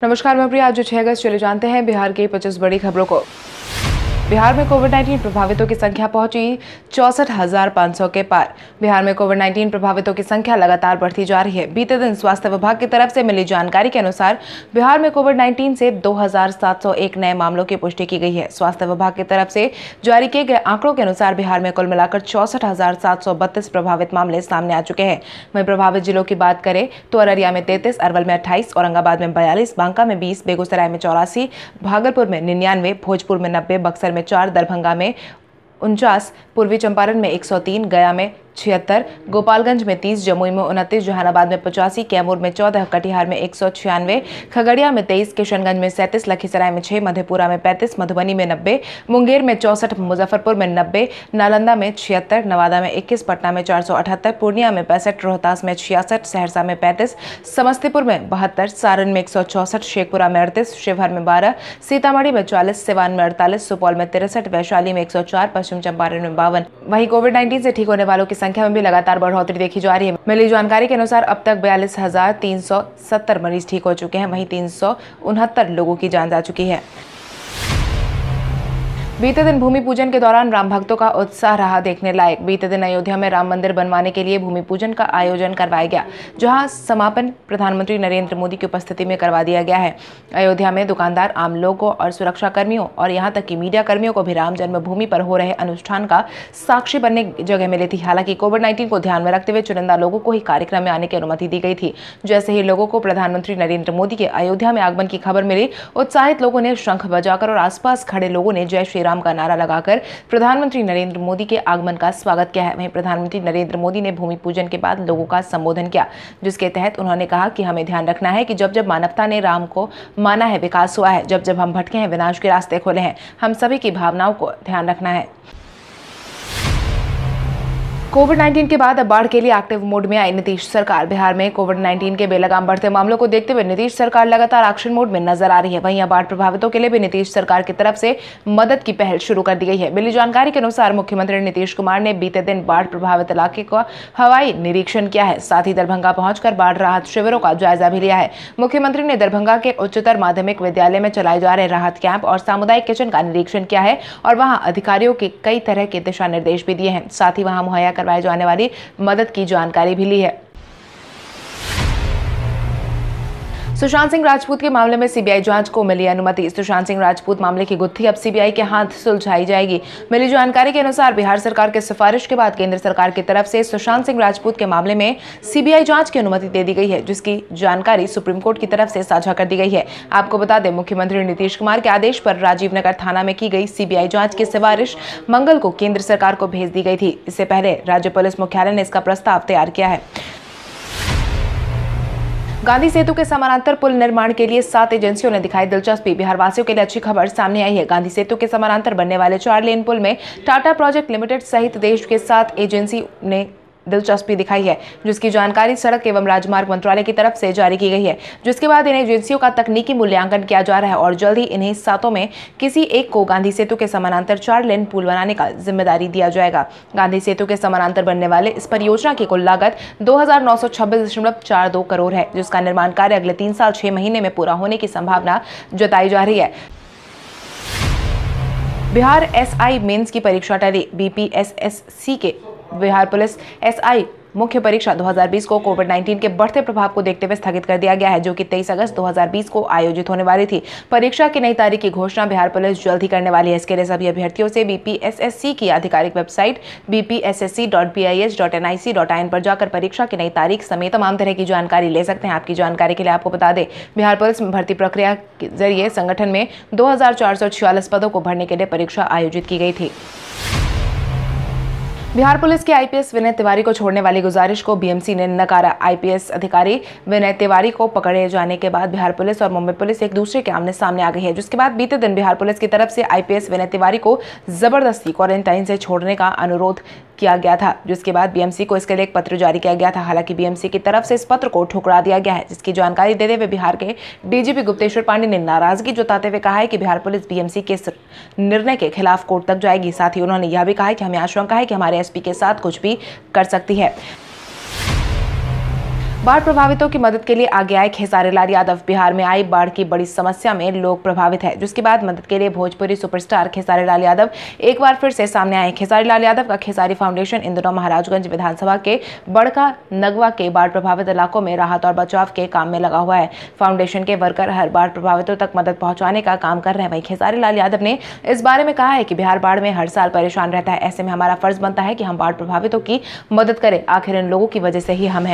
नमस्कार, मैं प्रिया। आज 6 अगस्त, चले जानते हैं बिहार की 25 बड़ी खबरों को। बिहार में कोविड-19 प्रभावितों की संख्या पहुंची 64,500 के पार। बिहार में कोविड-19 प्रभावितों की संख्या लगातार बढ़ती जा रही है। बीते दिन स्वास्थ्य विभाग की तरफ से मिली जानकारी के अनुसार बिहार में कोविड-19 से 2,701 नए मामलों की पुष्टि की गई है। स्वास्थ्य विभाग की तरफ से जारी किए गए आंकड़ों के अनुसार बिहार में कुल मिलाकर 64,732 प्रभावित मामले सामने आ चुके हैं। वहीं प्रभावित जिलों की बात करें तो अररिया में 33, अरवल में 28, औरंगाबाद में 42, बांका में 20, बेगूसराय में 84, भागलपुर में 99, भोजपुर में 90, बक्सर में 4, दरभंगा में 49, पूर्वी चंपारण में 103, गया में 76, गोपालगंज में 30, जमुई में 29, जहानाबाद में 85, कैमूर में 14, कटिहार में 196, खगड़िया में 23, किशनगंज में 37, लखीसराय में 6, मधेपुरा में 35, मधुबनी में 90, मुंगेर में 64, मुजफ्फरपुर में 90, नालंदा में 76, नवादा में 21, पटना में 478, पूर्णिया में 65, रोहतास में 66, सहरसा में 35, समस्तीपुर में 72, सारण में 164, शेखपुरा में 38, शिवहर में 12, सीतामढ़ी में 40, सिवान में 48, सुपौल में 63, वैशाली में 104, पश्चिम चंपारण में 52। वहीं कोविड-19 से ठीक होने वालों की संख्या में भी लगातार बढ़ोतरी देखी जा रही है। मिली जानकारी के अनुसार अब तक 42,370 मरीज ठीक हो चुके हैं। वहीं 369 लोगों की जान जा चुकी है। बीते दिन भूमि पूजन के दौरान राम भक्तों का उत्साह रहा देखने लायक। बीते दिन अयोध्या में राम मंदिर बनवाने के लिए भूमि पूजन का आयोजन करवाया गया, जहां समापन प्रधानमंत्री नरेंद्र मोदी की उपस्थिति में करवा दिया गया है। अयोध्या में दुकानदार, आम लोगों और सुरक्षा कर्मियों और यहां तक कि मीडिया कर्मियों को भी राम जन्मभूमि पर हो रहे अनुष्ठान का साक्षी बनने की जगह मिली थी। हालांकि कोविड-19 को ध्यान में रखते हुए चुनिंदा लोगों को ही कार्यक्रम में आने की अनुमति दी गई थी। जैसे ही लोगों को प्रधानमंत्री नरेंद्र मोदी के अयोध्या में आगमन की खबर मिली, उत्साहित लोगों ने शंख बजाकर और आसपास खड़े लोगों ने जय श्री राम का नारा लगाकर प्रधानमंत्री नरेंद्र मोदी के आगमन का स्वागत किया है। वहीं प्रधानमंत्री नरेंद्र मोदी ने भूमि पूजन के बाद लोगों का संबोधन किया, जिसके तहत उन्होंने कहा कि हमें ध्यान रखना है कि जब जब मानवता ने राम को माना है, विकास हुआ है। जब जब हम भटके हैं, विनाश के रास्ते खोले हैं। हम सभी की भावनाओं को ध्यान रखना है। कोविड-19 के बाद अब बाढ़ के लिए एक्टिव मोड में आई नीतीश सरकार। बिहार में कोविड-19 के बेलगाम बढ़ते मामलों को देखते हुए नीतीश सरकार लगातार एक्शन मोड में नजर आ रही है। वहीं बाढ़ प्रभावितों के लिए भी नीतीश सरकार की तरफ से मदद की पहल शुरू कर दी गई है। मिली जानकारी के अनुसार मुख्यमंत्री नीतीश कुमार ने बीते दिन बाढ़ प्रभावित इलाके का हवाई निरीक्षण किया है। साथ ही दरभंगा पहुंचकर बाढ़ राहत शिविरों का जायजा भी लिया है। मुख्यमंत्री ने दरभंगा के उच्चतर माध्यमिक विद्यालय में चलाए जा रहे राहत कैंप और सामुदायिक किचन का निरीक्षण किया है और वहां अधिकारियों के कई तरह के दिशा निर्देश भी दिए हैं। साथ ही वहां मुहैया करवाए जाने वाली मदद की जानकारी भी ली है। सुशांत सिंह राजपूत के मामले में सीबीआई जांच को मिली अनुमति। सुशांत सिंह राजपूत मामले की गुत्थी अब सीबीआई के हाथ सुलझाई जाएगी। मिली जानकारी के अनुसार बिहार सरकार की सिफारिश के बाद केंद्र सरकार की तरफ से सुशांत सिंह राजपूत के मामले में सीबीआई जांच की अनुमति दे दी गई है, जिसकी जानकारी सुप्रीम कोर्ट की तरफ से साझा कर दी गई है। आपको बता दें, मुख्यमंत्री नीतीश कुमार के आदेश पर राजीव नगर थाना में की गई सीबीआई जांच की सिफारिश मंगल को केंद्र सरकार को भेज दी गई थी। इससे पहले राज्य पुलिस मुख्यालय ने इसका प्रस्ताव तैयार किया है। गांधी सेतु के समानांतर पुल निर्माण के लिए 7 एजेंसियों ने दिखाई दिलचस्पी। बिहार वासियों के लिए अच्छी खबर सामने आई है। गांधी सेतु के समानांतर बनने वाले 4 लेन पुल में टाटा प्रोजेक्ट लिमिटेड सहित देश के 7 एजेंसी ने दिलचस्पी दिखाई है, जिसकी जानकारी सड़क एवं राजमार्ग मंत्रालय की तरफ से जारी की गई है। जिसके बाद इन एजेंसियों का तकनीकी मूल्यांकन किया जा रहा है और जल्द ही इन्हीं 7 में किसी एक को गांधी सेतु के समानांतर 4 लेन पुल बनाने का जिम्मेदारी दिया जाएगा। गांधी सेतु के समानांतर बनने वाले इस परियोजना की कुल लागत 2,926.42 करोड़ है, जिसका निर्माण कार्य अगले 3 साल 6 महीने में पूरा होने की संभावना जताई जा रही है। बिहार एसआई मेंस की परीक्षा टली। बीपीएसएससी के बिहार पुलिस एसआई मुख्य परीक्षा 2020 को कोविड-19 के बढ़ते प्रभाव को देखते हुए स्थगित कर दिया गया है, जो कि 23 अगस्त 2020 को आयोजित होने वाली थी। परीक्षा की नई तारीख की घोषणा बिहार पुलिस जल्द ही करने वाली है। इसके लिए सभी अभ्यर्थियों से बीपीएसएससी की आधिकारिक वेबसाइट bpssc.bis.nic.in पर जाकर परीक्षा की नई तारीख समेत तमाम तरह की जानकारी ले सकते हैं। आपकी जानकारी के लिए आपको बता दें, बिहार पुलिस में भर्ती प्रक्रिया के जरिए संगठन में 2,446 पदों को भरने के लिए परीक्षा आयोजित की गई थी। बिहार पुलिस के आईपीएस विनय तिवारी को छोड़ने वाली गुजारिश को बीएमसी ने नकारा। आईपीएस अधिकारी विनय तिवारी को पकड़े जाने के बाद बिहार पुलिस और मुंबई पुलिस एक दूसरे के आमने सामने आ गई है, जिसके बाद बीते दिन बिहार पुलिस की तरफ से आईपीएस विनय तिवारी को जबरदस्ती क्वारंटाइन से छोड़ने का अनुरोध किया गया था, जिसके बाद बीएमसी को इसके लिए एक पत्र जारी किया गया था। हालांकि बीएमसी की तरफ से इस पत्र को ठुकरा दिया गया है, जिसकी जानकारी देते हुए बिहार के डीजीपी गुप्तेश्वर पांडे ने नाराजगी जताते हुए कहा है कि बिहार पुलिस बीएमसी के निर्णय के खिलाफ कोर्ट तक जाएगी। साथ ही उन्होंने यह भी कहा है कि हमें आशंका है कि हमारे एसपी के साथ कुछ भी कर सकती है। बाढ़ प्रभावितों की मदद के लिए आगे आए खेसारी लाल यादव। बिहार में आई बाढ़ की बड़ी समस्या में लोग प्रभावित हैं, जिसके बाद मदद के लिए भोजपुरी सुपरस्टार खेसारी लाल यादव एक बार फिर से सामने आए। खेसारी लाल यादव का खेसारी फाउंडेशन इन दिनों महाराजगंज विधानसभा के बड़का नगवा के बाढ़ प्रभावित इलाकों में राहत और बचाव के काम में लगा हुआ है। फाउंडेशन के वर्कर हर बाढ़ प्रभावितों तक मदद पहुंचाने का काम कर रहे हैं। वहीं खेसारी लाल यादव ने इस बारे में कहा है कि बिहार बाढ़ में हर साल परेशान रहता है, ऐसे में हमारा फर्ज बनता है कि हम बाढ़ प्रभावितों की मदद करें। आखिर इन लोगों की वजह से ही हम हैं।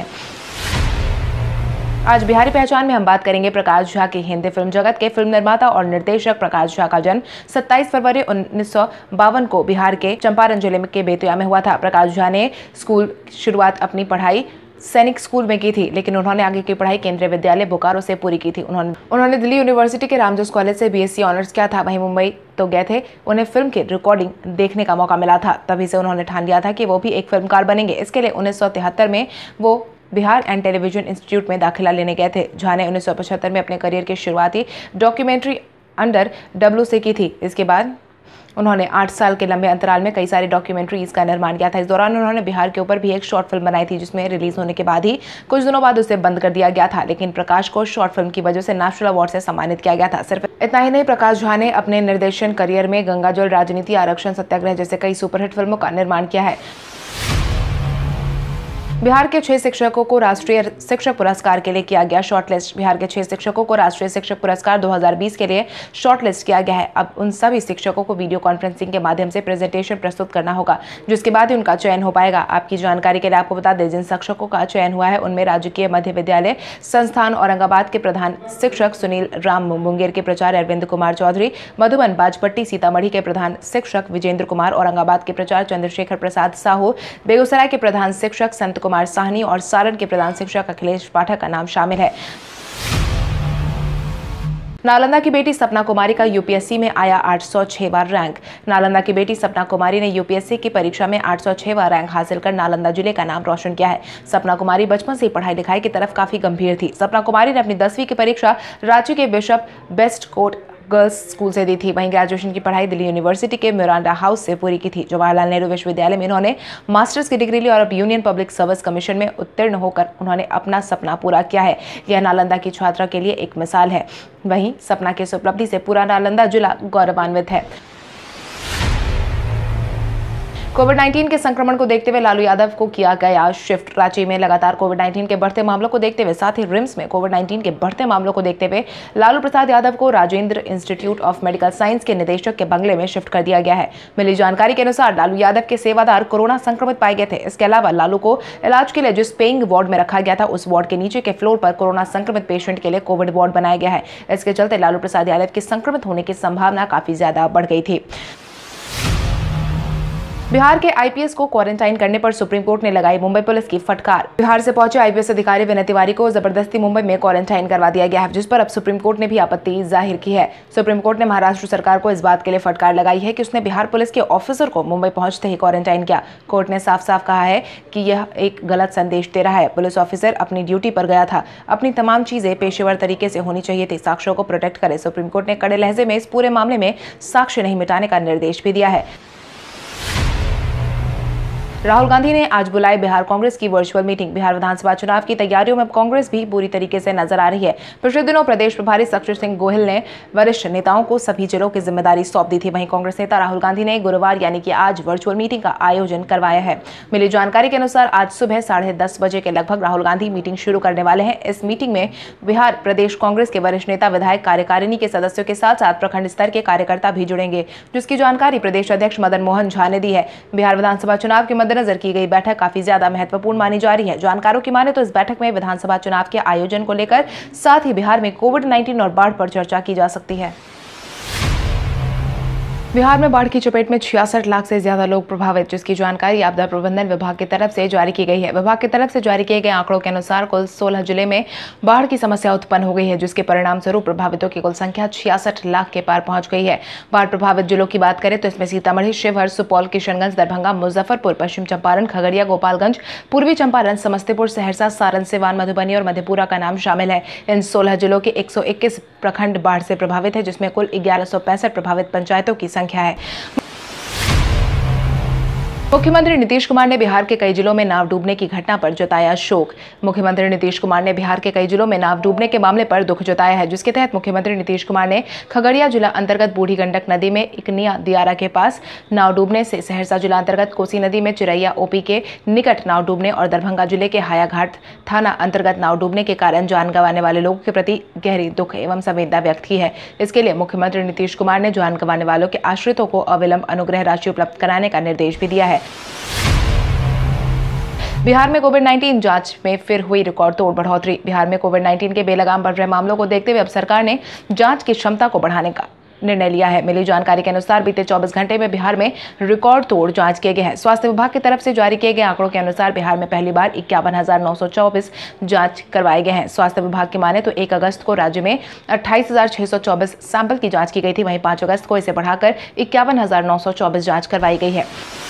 आज बिहारी पहचान में हम बात करेंगे प्रकाश झा की। हिंदी फिल्म जगत के फिल्म निर्माता और निर्देशक प्रकाश झा का जन्म 27 फरवरी 1952 को बिहार के चंपारण जिले के बेतिया में हुआ था। प्रकाश झा ने स्कूल शुरुआत अपनी पढ़ाई सैनिक स्कूल में की थी, लेकिन उन्होंने आगे की पढ़ाई केंद्रीय विद्यालय बोकारो से पूरी की थी। उन्होंने दिल्ली यूनिवर्सिटी के रामजोस कॉलेज से बीएससी ऑनर्स किया था। वहीं मुंबई तो गए थे, उन्हें फिल्म की रिकॉर्डिंग देखने का मौका मिला था। तभी से उन्होंने ठान लिया था कि वो भी एक फिल्मकार बनेंगे। इसके लिए 1973 में वो बिहार एंड टेलीविजन इंस्टीट्यूट में दाखिला लेने गए थे। झा ने 1975 में अपने करियर की शुरुआती डॉक्यूमेंट्री अंडर डब्ल्यू से की थी। इसके बाद उन्होंने 8 साल के लंबे अंतराल में कई सारी डॉक्यूमेंट्रीज का निर्माण किया था। इस दौरान उन्होंने बिहार के ऊपर भी एक शॉर्ट फिल्म बनाई थी, जिसमें रिलीज होने के बाद ही कुछ दिनों बाद उसे बंद कर दिया गया था। लेकिन प्रकाश को शॉर्ट फिल्म की वजह से नेशनल अवार्ड से सम्मानित किया गया था। सिर्फ इतना ही नहीं, प्रकाश झा ने अपने निर्देशन करियर में गंगाजल, राजनीति, आरक्षण सत्याग्रह जैसे कई सुपरहिट फिल्मों का निर्माण किया है। बिहार के 6 शिक्षकों को राष्ट्रीय शिक्षक पुरस्कार के लिए किया गया शॉर्टलिस्ट। बिहार के 6 शिक्षकों को राष्ट्रीय शिक्षक पुरस्कार 2020 के लिए शॉर्टलिस्ट किया गया है। अब उन सभी शिक्षकों को वीडियो कॉन्फ्रेंसिंग के माध्यम से प्रेजेंटेशन प्रस्तुत करना होगा, जिसके बाद ही उनका चयन हो पाएगा। आपकी जानकारी के लिए आपको बता दें, जिन शिक्षकों का चयन हुआ है उनमें राजकीय मध्य विद्यालय संस्थान औरंगाबाद के प्रधान शिक्षक सुनील राम, मुंगेर के प्राचार्य अरविंद कुमार चौधरी, मधुबन बाजपट्टी सीतामढ़ी के प्रधान शिक्षक विजेंद्र कुमार, औरंगाबाद के प्राचार्य चंद्रशेखर प्रसाद साहू, बेगूसराय के प्रधान शिक्षक संत कुमार साहनी और सारण के प्रधान शिक्षक अखिलेश पाठक का नाम शामिल है। नालंदा की बेटी सपना कुमारी का यूपीएससी में आया 806 बार रैंक। नालंदा की बेटी सपना कुमारी ने यूपीएससी की परीक्षा में 806 बार रैंक हासिल कर नालंदा जिले का नाम रोशन किया है। सपना कुमारी बचपन से ही पढ़ाई लिखाई की तरफ काफी गंभीर थी। सपना कुमारी ने अपनी 10वीं की परीक्षा रांची के Bishop Westcott girls school से दी थी। वहीं ग्रेजुएशन की पढ़ाई दिल्ली यूनिवर्सिटी के मिरांडा हाउस से पूरी की थी। जवाहरलाल नेहरू विश्वविद्यालय में इन्होंने मास्टर्स की डिग्री ली और अब यूनियन पब्लिक सर्विस कमीशन में उत्तीर्ण होकर उन्होंने अपना सपना पूरा किया है। यह नालंदा की छात्रा के लिए एक मिसाल है। वहीं सपना की इस उपलब्धि से पूरा नालंदा जिला गौरवान्वित है। कोविड-19 के संक्रमण को देखते हुए लालू यादव को किया गया शिफ्ट। रांची में लगातार कोविड-19 के बढ़ते मामलों को देखते हुए, साथ ही रिम्स में कोविड-19 के बढ़ते मामलों को देखते हुए लालू प्रसाद यादव को Rajendra institute of medical science के निदेशक के बंगले में शिफ्ट कर दिया गया है। मिली जानकारी के अनुसार लालू यादव के सेवादार कोरोना संक्रमित पाए गए थे। इसके अलावा लालू को इलाज के लिए जिस पेइंग वार्ड में रखा गया था, उस वार्ड के नीचे के फ्लोर पर कोरोना संक्रमित पेशेंट के लिए कोविड वार्ड बनाया गया है। इसके चलते लालू प्रसाद यादव के संक्रमित होने की संभावना काफी ज्यादा बढ़ गई थी। बिहार के आईपीएस को क्वारंटाइन करने पर सुप्रीम कोर्ट ने लगाई मुंबई पुलिस की फटकार। बिहार से पहुंचे आईपीएस अधिकारी विनय तिवारी को जबरदस्ती मुंबई में क्वारंटाइन करवा दिया गया है, जिस पर अब सुप्रीम कोर्ट ने भी आपत्ति जाहिर की है। सुप्रीम कोर्ट ने महाराष्ट्र सरकार को इस बात के लिए फटकार लगाई है कि उसने बिहार पुलिस के ऑफिसर को मुंबई पहुंचते ही क्वारंटाइन किया। कोर्ट ने साफ साफ कहा है कि यह एक गलत संदेश दे रहा है। पुलिस ऑफिसर अपनी ड्यूटी पर गया था, अपनी तमाम चीजें पेशेवर तरीके से होनी चाहिए थी, साक्ष्यों को प्रोटेक्ट करे। सुप्रीम कोर्ट ने कड़े लहजे में इस पूरे मामले में साक्ष्य नहीं मिटाने का निर्देश भी दिया है। राहुल गांधी ने आज बुलाई बिहार कांग्रेस की वर्चुअल मीटिंग। बिहार विधानसभा चुनाव की तैयारियों में कांग्रेस भी पूरी तरीके से नजर आ रही है। पिछले दिनों प्रदेश प्रभारी शक्ति सिंह गोहिल ने वरिष्ठ नेताओं को सभी जिलों की जिम्मेदारी सौंप दी थी। वहीं कांग्रेस नेता राहुल गांधी ने गुरुवार यानी कि आज वर्चुअल मीटिंग का आयोजन करवाया है। मिली जानकारी के अनुसार आज सुबह 10:30 बजे के लगभग राहुल गांधी मीटिंग शुरू करने वाले हैं। इस मीटिंग में बिहार प्रदेश कांग्रेस के वरिष्ठ नेता, विधायक, कार्यकारिणी के सदस्यों के साथ साथ प्रखंड स्तर के कार्यकर्ता भी जुड़ेंगे, जिसकी जानकारी प्रदेश अध्यक्ष मदन मोहन झा ने दी है। बिहार विधानसभा चुनाव के मद्देनजर की गई बैठक काफी ज्यादा महत्वपूर्ण मानी जा रही है। जानकारों की माने तो इस बैठक में विधानसभा चुनाव के आयोजन को लेकर, साथ ही बिहार में कोविड-19 और बाढ़ पर चर्चा की जा सकती है। बिहार में बाढ़ की चपेट में 66 लाख से ज्यादा लोग प्रभावित, जिसकी जानकारी आपदा प्रबंधन विभाग की तरफ से जारी की गई है। विभाग की तरफ से जारी किए गए आंकड़ों के अनुसार कुल 16 जिले में बाढ़ की समस्या उत्पन्न हो गई है, जिसके परिणाम स्वरूप प्रभावितों की कुल संख्या 66 लाख के पार पहुंच गई है। बाढ़ प्रभावित जिलों की बात करें तो इसमें सीतामढ़ी, शिवहर, सुपौल, किशनगंज, दरभंगा, मुजफ्फरपुर, पश्चिम चंपारण, खगड़िया, गोपालगंज, पूर्वी चंपारण, समस्तीपुर, सहरसा, सारण, सिवान, मधुबनी और मधेपुरा का नाम शामिल है। इन 16 जिलों के 121 प्रखंड बाढ़ से प्रभावित है, जिसमें कुल 1165 प्रभावित पंचायतों की संख्या है। मुख्यमंत्री नीतीश कुमार ने बिहार के कई जिलों में नाव डूबने की घटना पर जताया शोक। मुख्यमंत्री नीतीश कुमार ने बिहार के कई जिलों में नाव डूबने के मामले पर दुख जताया है, जिसके तहत मुख्यमंत्री नीतीश कुमार ने खगड़िया जिला अंतर्गत बूढ़ी गंडक नदी में इकनिया दियारा के पास नाव डूबने से, सहरसा जिला अंतर्गत कोसी नदी में चिरैया ओपी के निकट नाव डूबने और दरभंगा जिले के हायाघाट थाना अंतर्गत नाव डूबने के कारण जान गंवाने वाले लोगों के प्रति गहरी दुख एवं संवेदना व्यक्त की है। इसके लिए मुख्यमंत्री नीतीश कुमार ने जान गंवाने वालों के आश्रितों को अविलंब अनुग्रह राशि उपलब्ध कराने का निर्देश भी दिया है। बिहार में कोविड-19 जांच में फिर हुई रिकॉर्ड तोड़ बढ़ोतरी। बिहार में कोविड-19 के बेलगाम बढ़ रहे मामलों को देखते हुए अब सरकार ने जांच की क्षमता को बढ़ाने का निर्णय लिया है। मिली जानकारी के अनुसार बीते 24 घंटे में बिहार में रिकॉर्ड तोड़ जांच किए गए हैं। स्वास्थ्य विभाग की तरफ से जारी किए गए आंकड़ों के अनुसार बिहार में पहली बार 51,924 जांच करवाए गए हैं। स्वास्थ्य विभाग की माने तो 1 अगस्त को राज्य में 28,624 सैंपल की जांच की गई थी। वहीं 5 अगस्त को इसे बढ़ाकर 51,924 जांच करवाई गई है।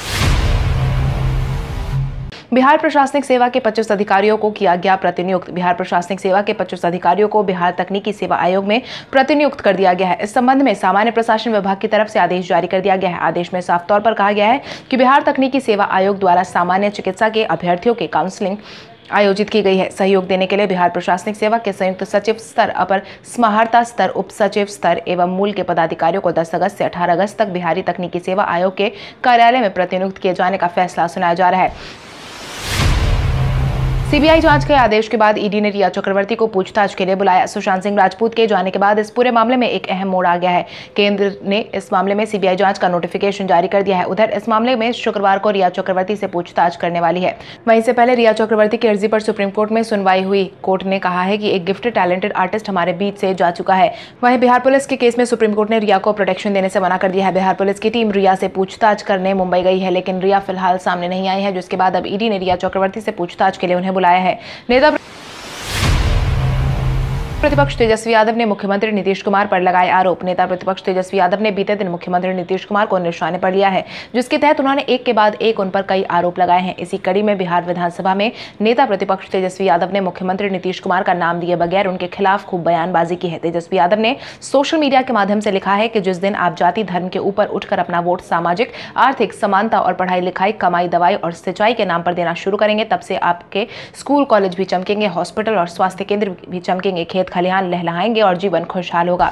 बिहार प्रशासनिक सेवा के 25 अधिकारियों को किया गया प्रतिनियुक्त। बिहार प्रशासनिक सेवा के 25 अधिकारियों को बिहार तकनीकी सेवा आयोग में प्रतिनियुक्त कर दिया गया है। इस संबंध में सामान्य प्रशासन विभाग की तरफ से आदेश जारी कर दिया गया है। आदेश में साफ तौर पर कहा गया है कि बिहार तकनीकी सेवा आयोग द्वारा सामान्य चिकित्सा के अभ्यर्थियों के काउंसलिंग आयोजित की गई है। सहयोग देने के लिए बिहार प्रशासनिक सेवा के संयुक्त सचिव स्तर, अपर समाहर्ता स्तर, उप सचिव स्तर एवं मूल के पदाधिकारियों को 10 अगस्त से 18 अगस्त तक बिहारी तकनीकी सेवा आयोग के कार्यालय में प्रतिनियुक्त किए जाने का फैसला सुनाया जा रहा है। सीबीआई जांच के आदेश के बाद ईडी ने रिया चक्रवर्ती को पूछताछ के लिए बुलाया। सुशांत सिंह राजपूत के जाने के बाद इस पूरे मामले में एक अहम मोड़ आ गया है। केंद्र ने इस मामले में सीबीआई जांच का नोटिफिकेशन जारी कर दिया है। उधर इस मामले में शुक्रवार को रिया चक्रवर्ती से पूछताछ करने वाली है। वहीं से पहले रिया चक्रवर्ती की अर्जी पर सुप्रीम कोर्ट में सुनवाई हुई। कोर्ट ने कहा है कि एक गिफ्टेड टैलेंटेड आर्टिस्ट हमारे बीच से जा चुका है। वहीं बिहार पुलिस के केस में सुप्रीम कोर्ट ने रिया को प्रोटेक्शन देने से मना कर दिया है। बिहार पुलिस की टीम रिया से पूछताछ करने मुंबई गई है, लेकिन रिया फिलहाल सामने नहीं आई है, जिसके बाद अब ईडी ने रिया चक्रवर्ती से पूछताछ के लिए उन्हें बुलाया है। नेता प्रतिपक्ष तेजस्वी यादव ने मुख्यमंत्री नीतीश कुमार पर लगाए आरोप। नेता प्रतिपक्ष तेजस्वी यादव ने बीते दिन मुख्यमंत्री नीतीश कुमार को निशाने पर लिया है, जिसके तहत उन्होंने एक के बाद एक उन पर कई आरोप लगाए हैं। इसी कड़ी में बिहार विधानसभा में नेता प्रतिपक्ष तेजस्वी यादव ने मुख्यमंत्री नीतीश कुमार का नाम दिए बगैर उनके खिलाफ खूब बयानबाजी की है। तेजस्वी यादव ने सोशल मीडिया के माध्यम से लिखा है कि जिस दिन आप जाति धर्म के ऊपर उठकर अपना वोट सामाजिक आर्थिक समानता और पढ़ाई लिखाई, कमाई, दवाई और सिंचाई के नाम पर देना शुरू करेंगे, तब से आपके स्कूल कॉलेज भी चमकेंगे, हॉस्पिटल और स्वास्थ्य केंद्र भी चमकेंगे, खेत खलिहान लहलहाएंगे और जीवन खुशहाल होगा।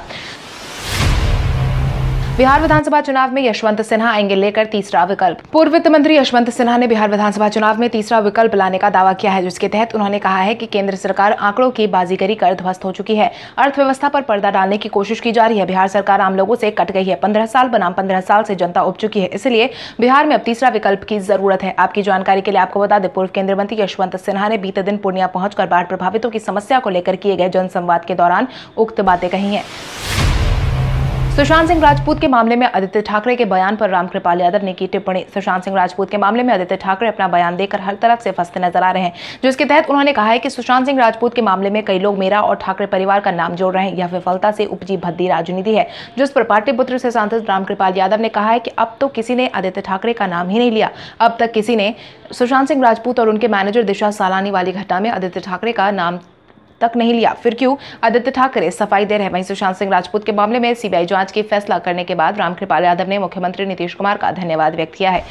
बिहार विधानसभा चुनाव में यशवंत सिन्हा आएंगे लेकर तीसरा विकल्प। पूर्व वित्त मंत्री यशवंत सिन्हा ने बिहार विधानसभा चुनाव में तीसरा विकल्प लाने का दावा किया है, जिसके तहत उन्होंने कहा है कि केंद्र सरकार आंकड़ों की बाजीगरी कर ध्वस्त हो चुकी है। अर्थव्यवस्था पर पर्दा डालने की कोशिश की जा रही है। बिहार सरकार आम लोगों से कट गई है। 15 साल बनाम 15 साल से जनता उब चुकी है। इसलिए बिहार में अब तीसरा विकल्प की जरूरत है। आपकी जानकारी के लिए आपको बता दें, पूर्व केंद्रीय मंत्री यशवंत सिन्हा ने बीते दिन पूर्णिया पहुंचकर बाढ़ प्रभावितों की समस्या को लेकर किए गए जनसंवाद के दौरान उक्त बातें कही हैं। सुशांत सिंह राजपूत के मामले में आदित्य ठाकरे के बयान पर रामकृपाल यादव ने की टिप्पणी। सुशांत सिंह राजपूत के मामले में आदित्य ठाकरे अपना बयान देकर हर तरफ से फंसते नजर आ रहे हैं, जिसके तहत उन्होंने कहा है कि सुशांत सिंह राजपूत के मामले में कई लोग मेरा और ठाकरे परिवार का नाम जोड़ रहे हैं। यह विफलता से उपजी भद्दी राजनीति है। जिस पर पाटलिपुत्र से सांसद रामकृपाल यादव ने कहा है कि अब तो किसी ने आदित्य ठाकरे का नाम ही नहीं लिया। अब तक किसी ने सुशांत सिंह राजपूत और उनके मैनेजर दिशा सालानी वाली घटना में आदित्य ठाकरे का नाम तक नहीं लिया, फिर क्यों आदित्य ठाकरे सफाई दे रहे हैं। वहीं सुशांत सिंह राजपूत के मामले में सीबीआई जांच की फैसला करने के बाद रामकृपाल यादव ने मुख्यमंत्री नीतीश कुमार का धन्यवाद व्यक्त किया है।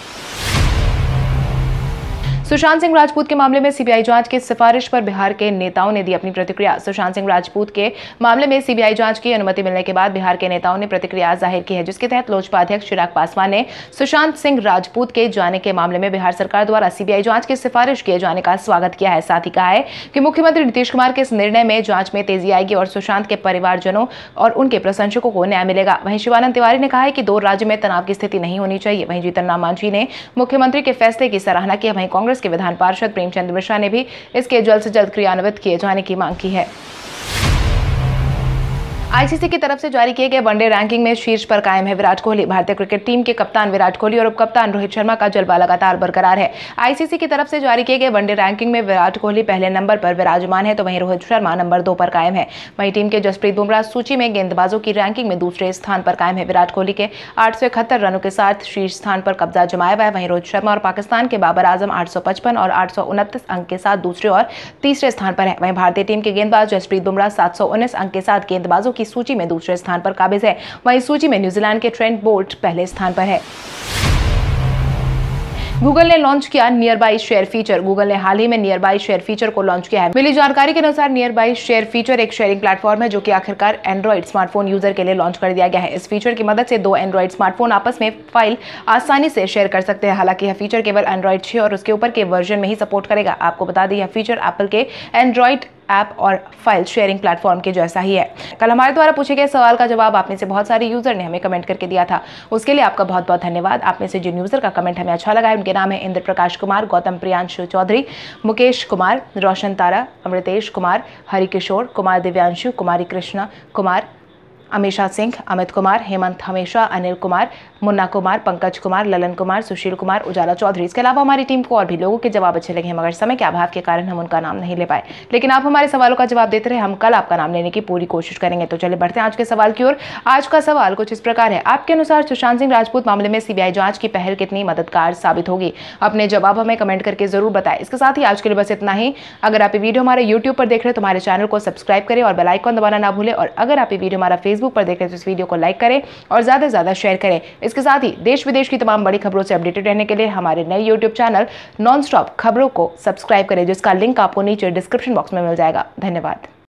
सुशांत सिंह राजपूत के मामले में सीबीआई जांच की सिफारिश पर बिहार के नेताओं ने दी अपनी प्रतिक्रिया। सुशांत सिंह राजपूत के मामले में सीबीआई जांच की अनुमति मिलने के बाद बिहार के नेताओं ने प्रतिक्रिया जाहिर की है, जिसके तहत लोजपा अध्यक्ष चिराग पासवान ने सुशांत सिंह राजपूत के जाने के मामले में बिहार सरकार द्वारा सीबीआई जांच की सिफारिश किए जाने का स्वागत किया है। साथ ही कहा है कि मुख्यमंत्री नीतीश कुमार के इस निर्णय में जांच में तेजी आएगी और सुशांत के परिवारजनों और उनके प्रशंसकों को न्याय मिलेगा। वहीं शिवानंद तिवारी ने कहा है कि 2 राज्य में तनाव की स्थिति नहीं होनी चाहिए। वहीं जीतन राम मांझी ने मुख्यमंत्री के फैसले की सराहना की। वहीं कांग्रेस के विधान पार्षद प्रेमचंद मिश्रा ने भी इसके जल्द से जल्द क्रियान्वित किए जाने की मांग की है। आईसीसी की तरफ से जारी किए गए वनडे रैंकिंग में शीर्ष पर कायम है विराट कोहली। भारतीय क्रिकेट टीम के कप्तान विराट कोहली और उपकप्तान रोहित शर्मा का जलवा लगातार बरकरार है। आईसीसी की तरफ से जारी किए गए वनडे रैंकिंग में विराट कोहली पहले नंबर पर विराजमान है, तो वहीं रोहित शर्मा नंबर 2 पर कायम है। वहीं टीम के जसप्रीत बुमराह सूची में गेंदबाजों की रैंकिंग में दूसरे स्थान पर कायम है। विराट कोहली के 871 रनों के साथ शीर्ष स्थान पर कब्जा जमाया हुआ है। वहीं रोहित शर्मा और पाकिस्तान के बाबर आजम 855 और 829 अंक के साथ दूसरे और तीसरे स्थान पर है। वहीं भारतीय टीम के गेंदबाज जसप्रीत बुमराह 719 अंक के साथ गेंदबाजों की सूची में दूसरे स्थान पर काबिज है। वहीं सूची में न्यूजीलैंड के ट्रेंट बोल्ट पहले स्थान पर है। गूगल ने लॉन्च किया nearby share feature. Google ने हाल ही में नियर बाय शेयर फीचर को लॉन्च किया है। मिली जानकारी के अनुसार नियर बाय शेयर फीचर एक शेयरिंग प्लेटफॉर्म है जो कि आखिरकार एंड्रॉइड स्मार्टफोन यूजर के लिए लॉन्च कर दिया गया है। इस फीचर की मदद से दो एंड्रॉइड स्मार्टफोन आपस में फाइल आसानी से शेयर कर सकते हैं। हालांकि यह फीचर केवल एंड्रॉइड 6 और उसके ऊपर के वर्जन में ही सपोर्ट करेगा। आपको बता दें, यह फीचर एप्पल के एंड्रॉइड ऐप और फाइल शेयरिंग प्लेटफॉर्म के जैसा ही है। कल हमारे द्वारा पूछे गए सवाल का जवाब आप में से बहुत सारे यूजर ने हमें कमेंट करके दिया था, उसके लिए आपका बहुत बहुत धन्यवाद। आप में से जिन यूजर का कमेंट हमें अच्छा लगा है उनके नाम है इंद्र प्रकाश कुमार, गौतम प्रियांशु चौधरी, मुकेश कुमार, रोशन तारा, अमृतेश कुमार, हरिकिशोर कुमार, दिव्यांशु, कुमारी कृष्णा कुमार, अमीशा सिंह, अमित कुमार, हेमंत हमेशा, अनिल कुमार, मुन्ना कुमार, पंकज कुमार, ललन कुमार, सुशील कुमार, उजाला चौधरी। इसके अलावा हमारी टीम को और भी लोगों के जवाब अच्छे लगे हैं, मगर समय के अभाव के कारण हम उनका नाम नहीं ले पाए। लेकिन आप हमारे सवालों का जवाब देते रहे, हम कल आपका नाम लेने की पूरी कोशिश करेंगे। तो चलिए बढ़ते हैं आज के सवाल की ओर। आज का सवाल कुछ इस प्रकार है, आपके अनुसार सुशांत सिंह राजपूत मामले में सीबीआई जांच की पहल कितनी मददगार साबित होगी? अपने जवाब हमें कमेंट करके जरूर बताएं। इसके साथ ही आज के लिए बस इतना ही। अगर आप ये वीडियो हमारे यूट्यूब पर देख रहे हैं तो हमारे चैनल को सब्सक्राइब करें और बेल आइकन दबाना ना भूलें। और अगर आप ये वीडियो हमारा फेसबुक पर देख रहे हैं तो इस वीडियो को लाइक करें और ज्यादा से ज्यादा शेयर करें। इसके साथ ही देश विदेश की तमाम बड़ी खबरों से अपडेटेड रहने के लिए हमारे नए यूट्यूब चैनल नॉन स्टॉप खबरों को सब्सक्राइब करें, जिसका लिंक आपको नीचे डिस्क्रिप्शन बॉक्स में मिल जाएगा। धन्यवाद।